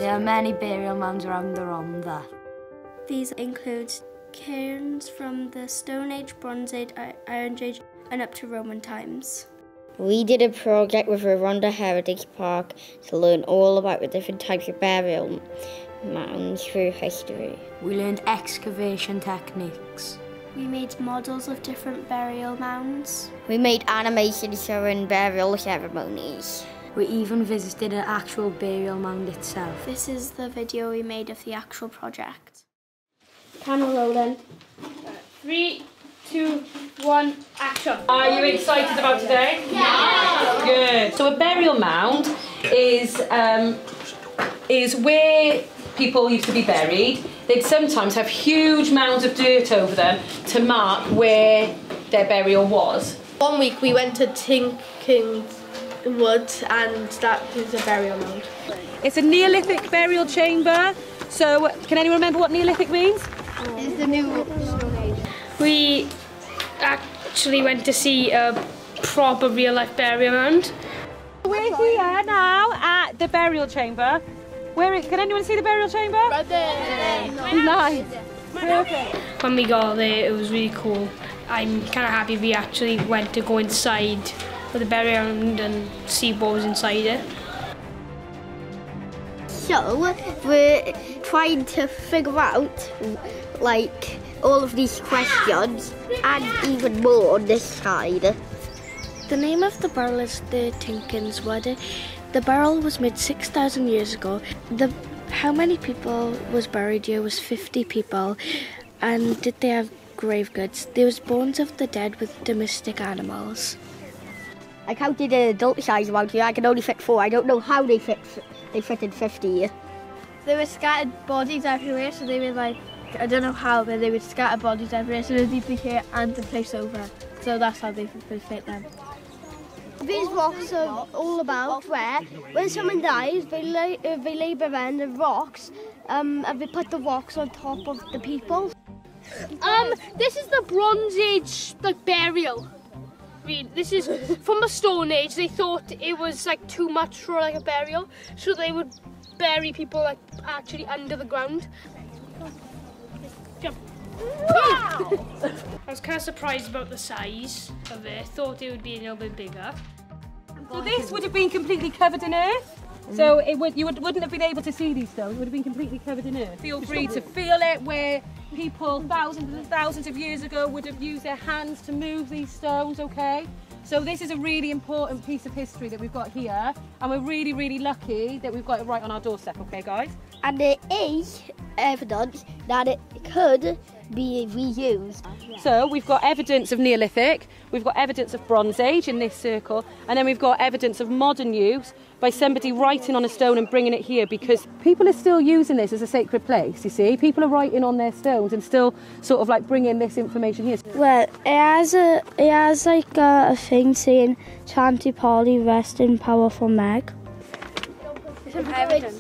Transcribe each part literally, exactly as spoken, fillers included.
There are many burial mounds around the Rhondda. These include cairns from the Stone Age, Bronze Age, Iron Age and up to Roman times. We did a project with the Rhondda Heritage Park to learn all about the different types of burial mounds through history. We learned excavation techniques. We made models of different burial mounds. We made animations showing burial ceremonies. We even visited an actual burial mound itself. This is the video we made of the actual project. Camera rolling. Three, two, one, action. Are you excited about today? Yeah! Good. So a burial mound is, um, is where people used to be buried. They'd sometimes have huge mounds of dirt over them to mark where their burial was. One week we went to Tinking Wood and that is a burial mound. It's a Neolithic burial chamber. So can anyone remember what Neolithic means? It's the new Stone Age. We actually went to see a proper real life burial mound. We're here now at the burial chamber. Where is, can anyone see the burial chamber? Right there. Nice. Perfect. When we got there, it was really cool. I'm kind of happy we actually went to go inside with the burial mound and see what was inside it. So we're trying to figure out like all of these questions and even more on this side. The name of the barrel is the Tinkins Wood. The barrel was made six thousand years ago. The how many people was buried here was fifty people. And did they have grave goods? There was bones of the dead with domestic animals. I counted an adult size around here. I can only fit four. I don't know how they fit. They fit in fifty. There were scattered bodies everywhere, so they were like, I don't know how, but they would scatter bodies everywhere, so they'd be here and the place over. So that's how they would fit them. These rocks are all about where, when someone dies, they lay, uh, they lay behind the rocks, um, and they put the rocks on top of the people. Um, this is the Bronze Age, like, burial. I mean, this is from the Stone Age. They thought it was like too much for like a burial, so they would bury people like actually under the ground. Jump. Wow! I was kind of surprised about the size of it. I thought it would be a little bit bigger. So this would have been completely covered in earth. So it would, you would, wouldn't have been able to see these stones. It would have been completely covered in earth. Feel free to feel it where people thousands and thousands of years ago would have used their hands to move these stones, okay? So this is a really important piece of history that we've got here, and we're really, really lucky that we've got it right on our doorstep, okay guys? And there is evidence that it could be reused. So we've got evidence of Neolithic, we've got evidence of Bronze Age in this circle, and then we've got evidence of modern use by somebody writing on a stone and bringing it here, because people are still using this as a sacred place, you see. People are writing on their stones and still sort of like bringing this information here. Well, it has a it has like a, a thing saying Chanty Polly, rest in powerful Meg. Some evidence.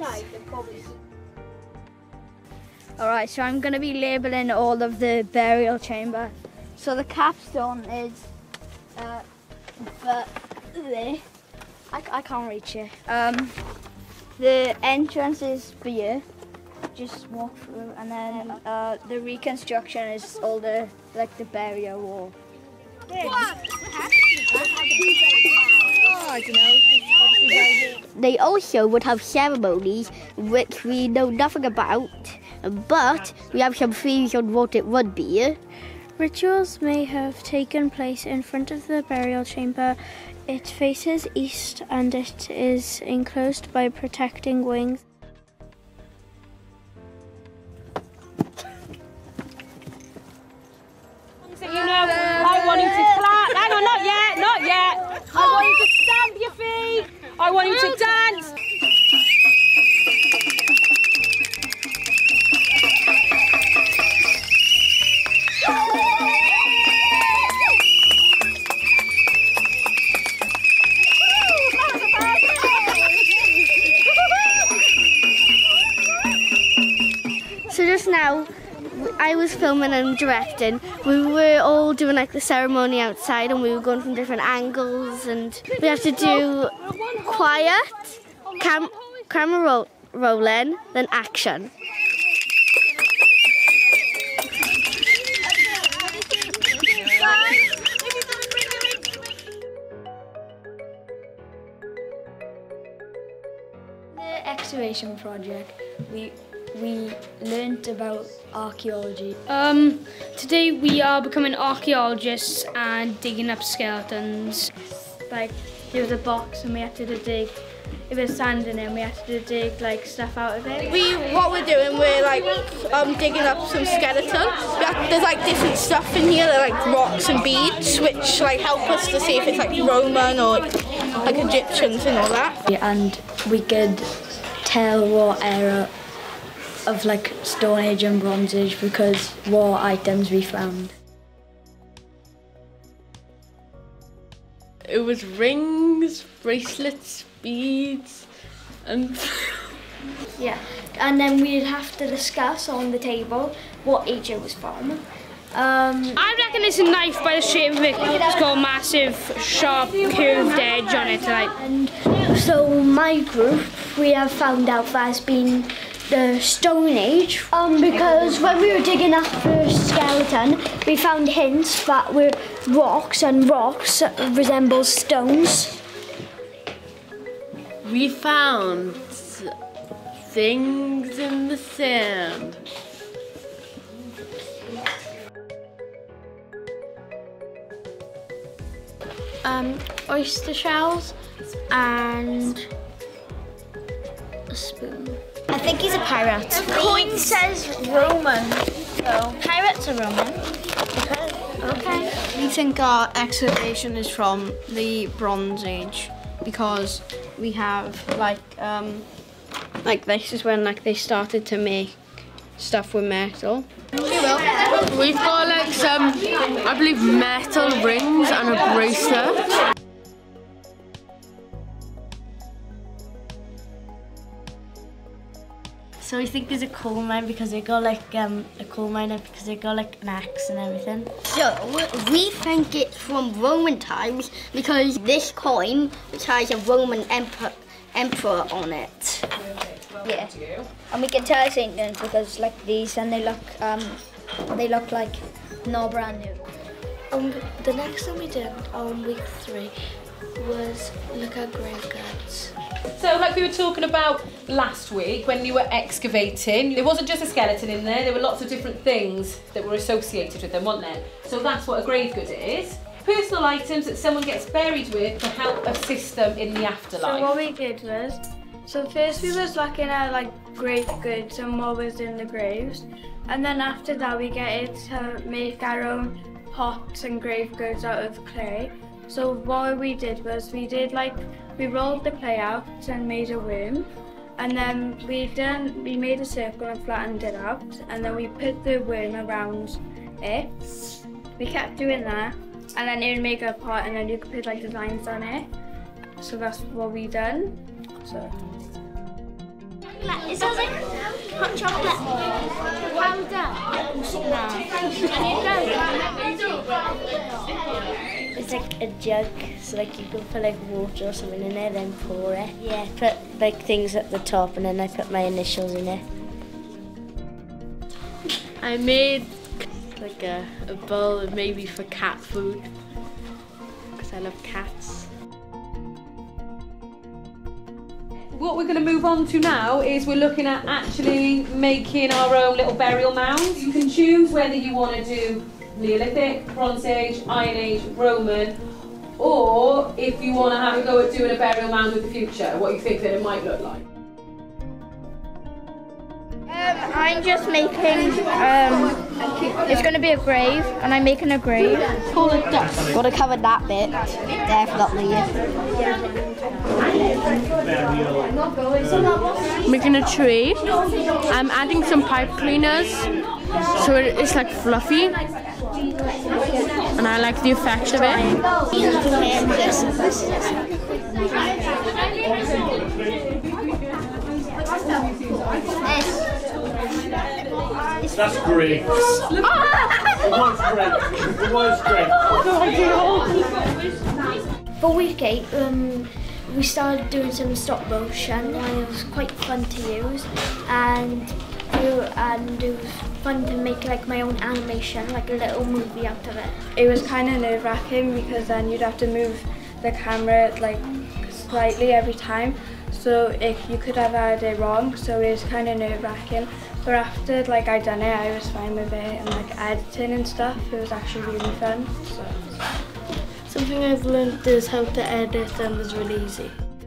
Alright, so I'm going to be labelling all of the burial chamber. So the capstone is uh, the, there. I, I can't reach it. Um, the entrance is for you. Just walk through, and then uh, the reconstruction is all the like the burial wall. They also would have ceremonies which we know nothing about, but we have some theories on what it would be. Rituals may have taken place in front of the burial chamber. It faces east and it is enclosed by protecting wings. So you know, I want you to clap. Hang on, not yet, not yet. I want you to stamp your feet. I want you to dance. So just now, I was filming and directing. We were all doing like the ceremony outside, and we were going from different angles, and we had to do quiet, cam camera roll, rolling, then action. The excavation project, we we learnt about archaeology. Um, today we are becoming archaeologists and digging up skeletons. Like, there was a box and we had to dig, if there's sand in it, and we had to dig like stuff out of it. We, what we're doing, we're like um, digging up some skeleton. We have, there's like different stuff in here, they're like rocks and beads, which like help us to see if it's like Roman or like Egyptians and all that. And we could tell what era of like Stone Age and Bronze Age because what items we found. It was rings, bracelets, beads, and Yeah, and then we'd have to discuss on the table what age it was from. Um, I reckon it's a knife by the shape of it. It's got a massive, sharp, curved edge on it. Like. and so my group, we have found out that it's been the Stone Age, um, because when we were digging up the skeleton, we found hints that were rocks, and rocks resemble stones. we found things in the sand. Um, oyster shells and a spoon. I think he's a pirate. The coin says Roman, so pirates are Roman. Okay. We think our excavation is from the Bronze Age because we have like um like this is when like they started to make stuff with metal. We've got like some, I believe, metal rings and a bracelet. So we think there's a coal mine because they got like um, a coal miner because they got like an axe and everything. So, we think it's from Roman times because this coin, which has a Roman emperor, emperor on it. Yeah, and we can tell it's ancient because like these and they look um, they look like not brand new. Um, the next thing we did on week three was look at grave goods. So like we were talking about last week when you were excavating, there wasn't just a skeleton in there, there were lots of different things that were associated with them, weren't there? So that's what a grave good is. Personal items that someone gets buried with to help assist them in the afterlife. So what we did was, so first we was looking at like grave goods and what was in the graves, and then after that we get it to make our own pots and grave goods out of clay. So what we did was we did like, we rolled the clay out and made a worm, and then we done, we made a circle and flattened it out, and then we put the worm around it. We kept doing that, and then it would make a pot, and then you could put like designs on it. So that's what we done. So. Is that like hot chocolate powder? It's like a jug, so like you can put like water or something in there, then pour it. Yeah, put like things at the top, and then I put my initials in it. I made like a, a bowl maybe for cat food because I love cats. What we're going to move on to now is we're looking at actually making our own little burial mounds. You can choose whether you want to do Neolithic, Bronze Age, Iron Age, Roman, or if you want to have a go at doing a burial mound with the future, what you think that it might look like. Um, I'm just making, um, it's going to be a grave, and I'm making a grave. Call it dust. Got to cover that bit, definitely. Making a tree. I'm adding some pipe cleaners so it, it's like fluffy, and I like the effect of it. That's great. It was great. It was great. For week eight, um, we started doing some stop motion and it was quite fun to use, and and it was fun to make like my own animation, like a little movie out of it. It was kind of nerve-wracking because then you'd have to move the camera like slightly every time, so if you could have had it wrong, so it was kind of nerve-wracking. But after like I done it, I was fine with it, and like editing and stuff, it was actually really fun. So. Something I've learned is how to edit, and it's really easy.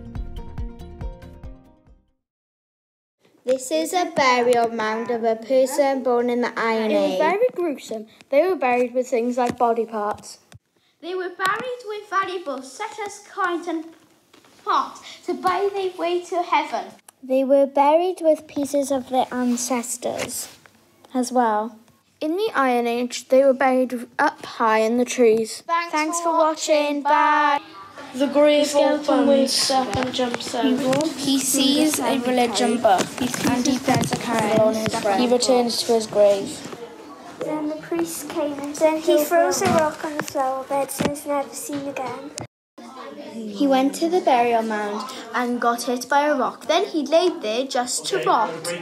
This is a burial mound of a person born in the Iron Age. It was very gruesome. They were buried with things like body parts. They were buried with valuables such as coins and pots to buy their way to heaven. They were buried with pieces of their ancestors as well. In the Iron Age, they were buried up high in the trees. Thanks, Thanks for for watching. Bye. The grave skeleton wakes up and jumps out. He sees a religion book and he puts a candle on his breast. He returns to his grave. Then the priest came and then he throws a rock on the flower bed and is never seen again. He went to the burial mound and got hit by a rock. Then he laid there just to rot.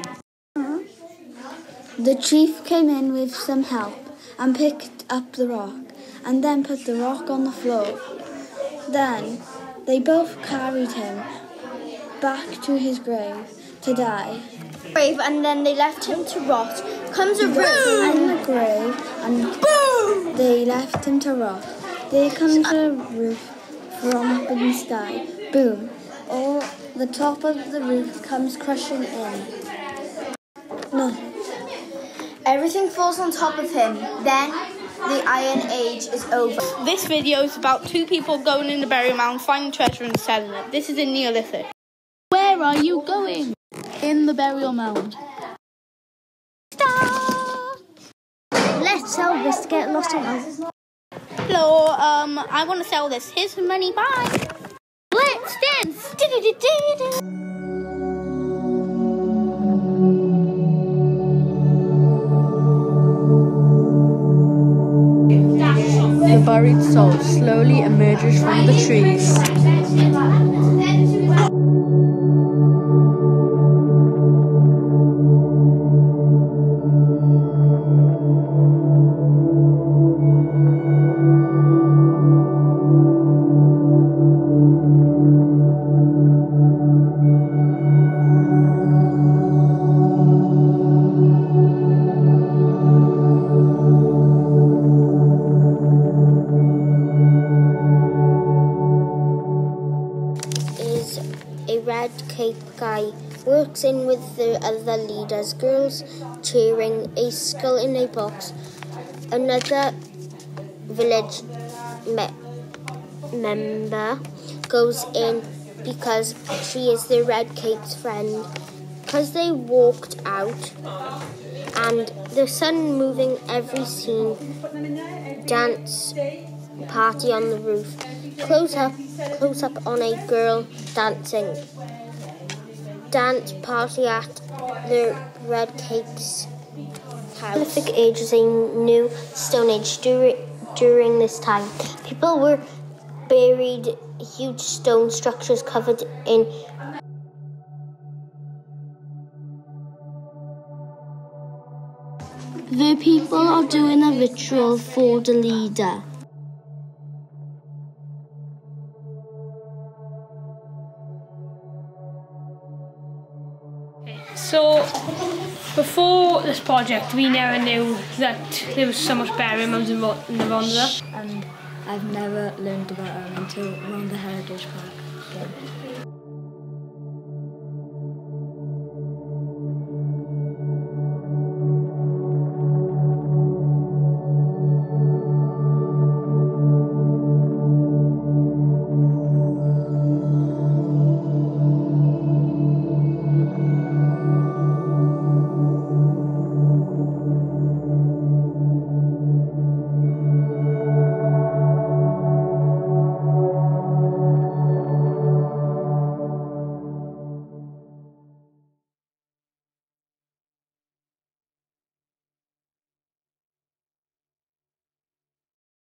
The chief came in with some help and picked up the rock and then put the rock on the floor. Then they both carried him back to his grave to die. Grave and then they left him to rot. Comes a roof in the grave and boom! They left him to rot. There comes a roof from up in the sky. Boom! All the top of the roof comes crushing in. No. Everything falls on top of him. Then the Iron Age is over. This video is about two people going in the burial mound, finding treasure and selling it. This is in Neolithic. Where are you going? In the burial mound. Stop! Let's sell this to get lost on us. Hello, um, I want to sell this. Here's some money, bye. Let's dance. The buried soul slowly emerges from the trees. Guy works in with the other leaders, girls cheering, a skull in a box. Another village me member goes in because she is the Red Cape's friend. Because they walked out and the sun moving every scene, dance party on the roof. Close up, close up on a girl dancing. Dance party at the Red Cape's house. Neolithic Age is a new Stone Age. During, during this time, people were buried huge stone structures covered in the people are doing a ritual for the leader. So, before this project, we never knew that there was so much burial mounds in, in the Rhondda. And I've never learned about it until around the Heritage Park.